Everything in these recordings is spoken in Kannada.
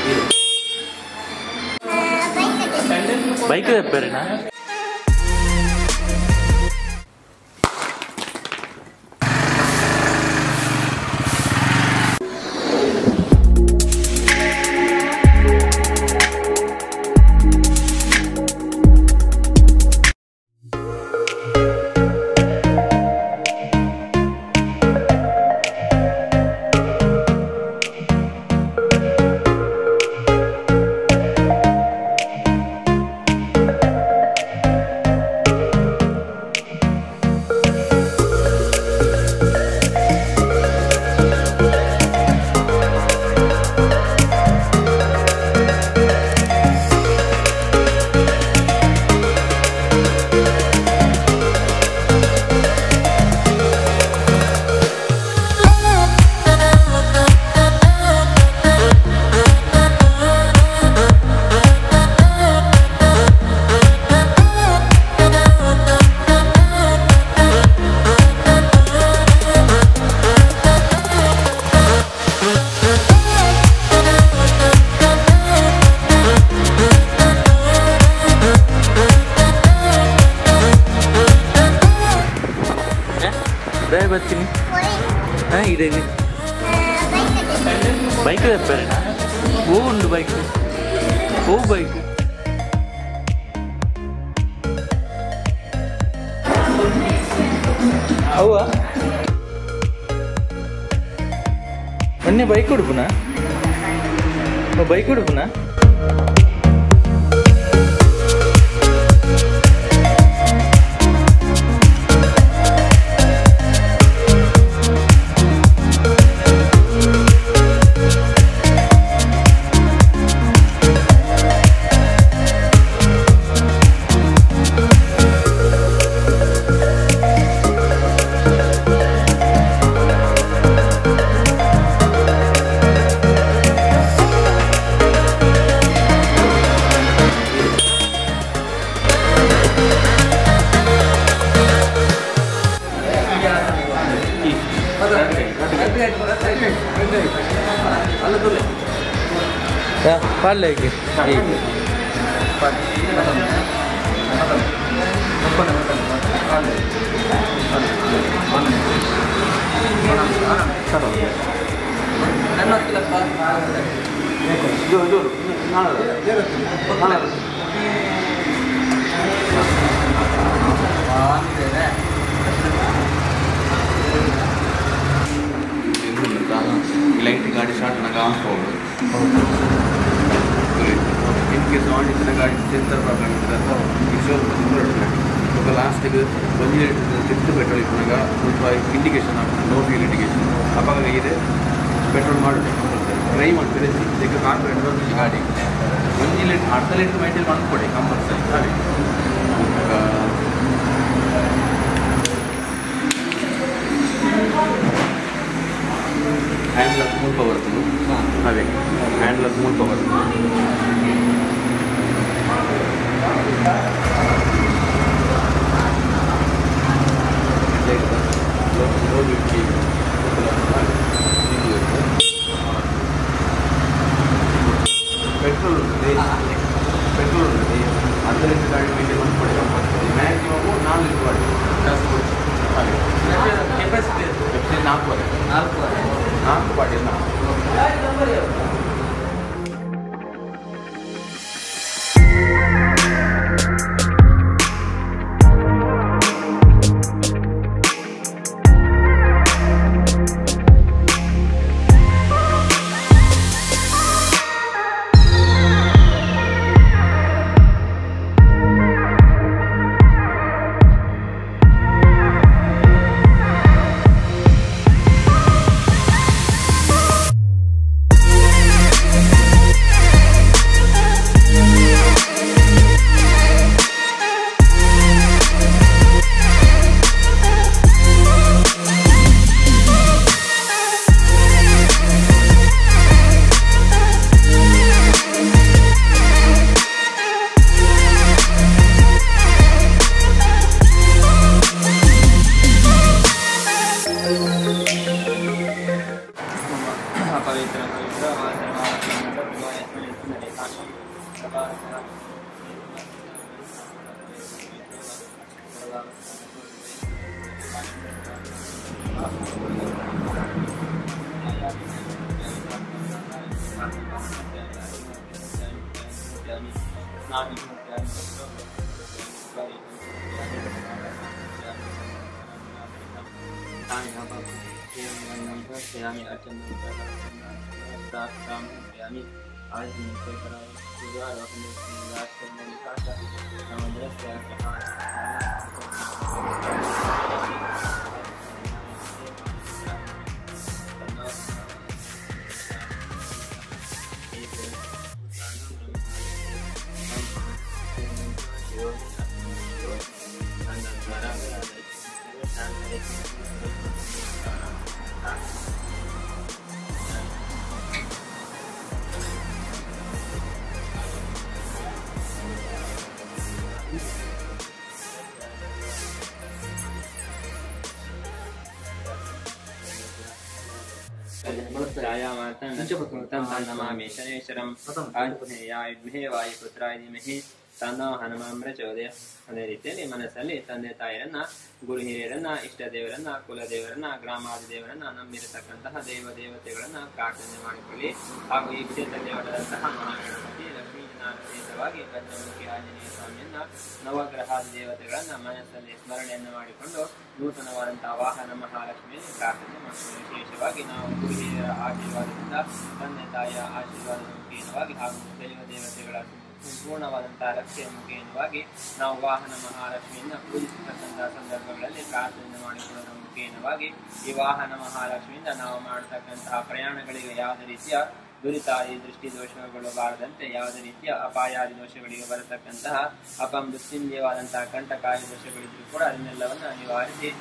బైక్ చెప్పారేనా? ಬರ್ತೀನಿ ಇದೆ ಬೈಕ್ చెప్పారేనా? ఉండు బైక్ బైక్ అవువా ಮೊನ್ನೆ ಬೈಕ್ ಹುಡುಕುನಾ ಬೈಕ್ ಹುಡುಕುನಾ पाल लेके इलेक्ट्रिक गाड़ी स्टार्ट इनकेस ऑन इतना गाड़ी सेंसर प्रॉब्लम ఒక లాస్ట్కి 1 లీటర్ పెట్రోల్ ఇచ్చినాక ఇండికేషన్ నో ఫ్యూల్ ఇండికేషన్ ಅವಾಗ ಇದೆ ಪೆಟ್ರೋಲ್ ಮಾಡಿ ಡ್ರೈವ್ ಮಾಡ್ತೀರಿ ಈಗ ಕಾನ್ಫಿಡೆಂಟ್ ಈ ಗಾಡಿ 1 ಲೀಟರ್ ಅರ್ಧ ಲೀಟರ್ ಮೈಂಟೈನ್ ಮಾಡ್ಕೊಡಿ ಕಂಪಲ್ಸರಿ ಹಾಗೆ ಹ್ಯಾಂಡ್ಲಕ್ ಮೂಲ್ ಪವರ್ ಅದೇ ಹ್ಯಾಂಡ್ಲಕ್ ಮೂಲ್ ಪವರ್ पेट्रोल पेट्रोल अर्ध लीटर गाड़ी मेंटेन ಮಾಡ್ಕೊಳ್ಳಿ ಮ್ಯಾಕ್ಸಿಮಮ್ 4 ಲೀಟರ್ ಗಾಡಿ ಕೆಪಾಸಿಟಿ 4 ಬಾಡಿ नमामि शनेश्वरं आಜ್ಞೇಯಾಯ ವಿದ್ಮಹೇ ವಾಯುಪುತ್ರಾಯ ಧೀಮಹಿ ತನ್ನೋ ಹನುಮಾನ್ ಪ್ರಚೋದಯಾತ್. ಅದೇ ರೀತಿಯಲ್ಲಿ ಮನಸ್ಸಲ್ಲಿ ತಂದೆ ತಾಯಿಯರನ್ನ, ಗುರು ಹಿರಿಯರನ್ನ, ಇಷ್ಟ ದೇವರನ್ನ, ಕುಲ ದೇವರನ್ನ, ಗ್ರಾಮಾದಿ ದೇವರನ್ನ, ನಂಬಿರತಕ್ಕಂತಹ ದೇವತೆಗಳನ್ನ ಪ್ರಾರ್ಥನೆ ಮಾಡಿಕೊಳ್ಳಿ. ಹಾಗೂ ಈ ಕ್ಷೇತ್ರದಲ್ಲಿ ಹೊಡೆದಂತಹ ಮಹಾಗಣಪತಿ ಲಕ್ಷ್ಮೀ ಜನಾರ್ದನವಾಗಿ ಭದ್ರಮುಖಿ ಆಂಜನೇಯ ಸ್ವಾಮಿಯನ್ನ, ನವಗ್ರಹಾದಿ ದೇವತೆಗಳನ್ನ ಮನಸ್ಸಲ್ಲಿ ಸ್ಮರಣೆಯನ್ನು ಮಾಡಿಕೊಂಡು ನೂತನವಾದಂತಹ ವಾಹನ ಮಹಾಲಕ್ಷ್ಮಿಯನ್ನು ಪ್ರಾರ್ಥನೆ ಮಾಡಿಕೊಳ್ಳಿ. ವಿಶೇಷವಾಗಿ ನಾವು ಗುರು ಹಿರಿಯರ ಆಶೀರ್ವಾದದಿಂದ, ತಂದೆ ತಾಯಿಯ ಆಶೀರ್ವಾದದ ಮುಖೇನವಾಗಿ ಹಾಗೂ ದೈವ ದೇವತೆಗಳ ಸಂಪೂರ್ಣವಾದಂತಹ ರಕ್ಷೆಯ ಮುಖೇನವಾಗಿ ನಾವು ವಾಹನ ಮಹಾಲಕ್ಷ್ಮಿಯನ್ನು ಪೂಜಿಸತಕ್ಕಂತಹ ಸಂದರ್ಭಗಳಲ್ಲಿ ಪ್ರಾರ್ಥನೆ ಮಾಡಿಕೊಳ್ಳುವ ಮುಖೇನವಾಗಿ ಈ ವಾಹನ ಮಹಾಲಕ್ಷ್ಮಿಯಿಂದ ನಾವು ಮಾಡತಕ್ಕಂತಹ ಪ್ರಯಾಣಗಳಿಗೆ ಯಾವುದೇ ರೀತಿಯ ದುರಿತಾದಿ ದೃಷ್ಟಿ ದೋಷಗಳು ಬಾರದಂತೆ, ಯಾವುದೇ ರೀತಿಯ ಅಪಾಯಾದಿ ದೋಷಗಳಿಗೆ ಬರತಕ್ಕಂತಹ ಅಪಮೃತ್ಯುಂಜಯವಾದಂತಹ ಕಂಟಕಾದಿ ದೋಷಗಳಿದ್ರೂ ಕೂಡ ಅದನ್ನೆಲ್ಲವನ್ನು ನಿವಾರಿಸಿ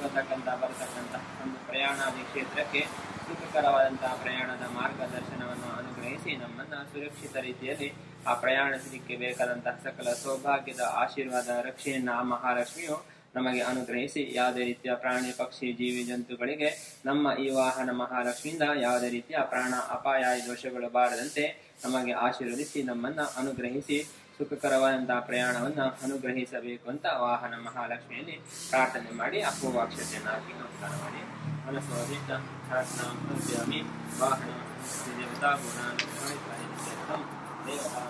ಬರತಕ್ಕಂತಹ ಒಂದು ಪ್ರಯಾಣಾದಿ ಕ್ಷೇತ್ರಕ್ಕೆ ಸುಖಕರವಾದಂತಹ ಪ್ರಯಾಣದ ಮಾರ್ಗದರ್ಶನವನ್ನು ಅನುಗ್ರಹಿಸಿ ನಮ್ಮನ್ನು ಸುರಕ್ಷಿತ ರೀತಿಯಲ್ಲಿ ಆ ಪ್ರಯಾಣಿಸಲಿಕ್ಕೆ ಬೇಕಾದಂತಹ ಸಕಲ ಸೌಭಾಗ್ಯದ ಆಶೀರ್ವಾದ ರಕ್ಷೆಯನ್ನು ಆ ಮಹಾಲಕ್ಷ್ಮಿಯು ನಮಗೆ ಅನುಗ್ರಹಿಸಿ ಯಾವುದೇ ರೀತಿಯ ಪ್ರಾಣಿ ಪಕ್ಷಿ ಜೀವಿ ಜಂತುಗಳಿಗೆ ನಮ್ಮ ಈ ವಾಹನ ಮಹಾಲಕ್ಷ್ಮಿಯಿಂದ ಯಾವುದೇ ರೀತಿಯ ಪ್ರಾಣ ಅಪಾಯಾದಿ ದೋಷಗಳು ಬಾರದಂತೆ ನಮಗೆ ಆಶೀರ್ವದಿಸಿ ನಮ್ಮನ್ನ ಅನುಗ್ರಹಿಸಿ ಸುಖಕರವಾದಂತಹ ಪ್ರಯಾಣವನ್ನು ಅನುಗ್ರಹಿಸಬೇಕು ಅಂತ ವಾಹನ ಮಹಾಲಕ್ಷ್ಮಿಯಲ್ಲಿ ಪ್ರಾರ್ಥನೆ ಮಾಡಿ ಅಪೂರ್ವಾಕ್ಷತೆಯನ್ನು ಹಾಕಿ ನಮಸ್ಕಾರ ಮಾಡಿ ಮನಸ್ಸೋದಿಷ್ಟ ಪ್ರಾರ್ಥನಾಮಿ ವಾಹನ ದೇವತಾ ಗುಣ ದೇವತಾ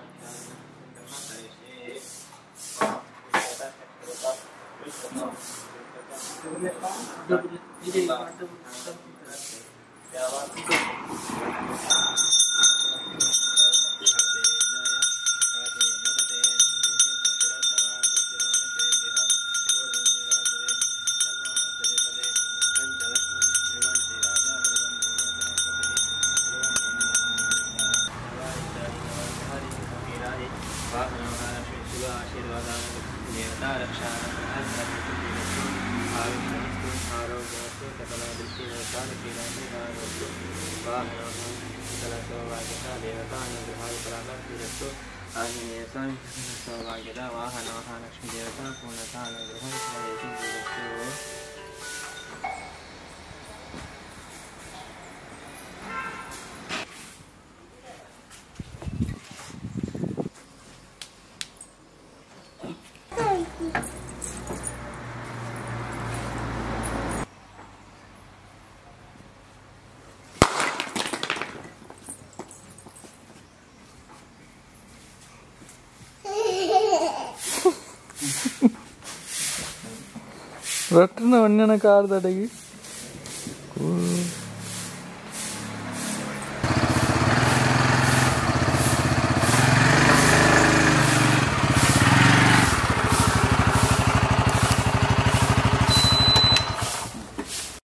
ಸೌಭಾಗ್ಯದ ವಾಹನ ಮಹಾಲಕ್ಷ್ಮೀ ದೇವತಾ ಪೂರ್ಣತಾ ಅನುಗ್ರಹ ರಟ್ಟನ ಒಣ್ಣನ ಕಾರ್ ದಡಗಿ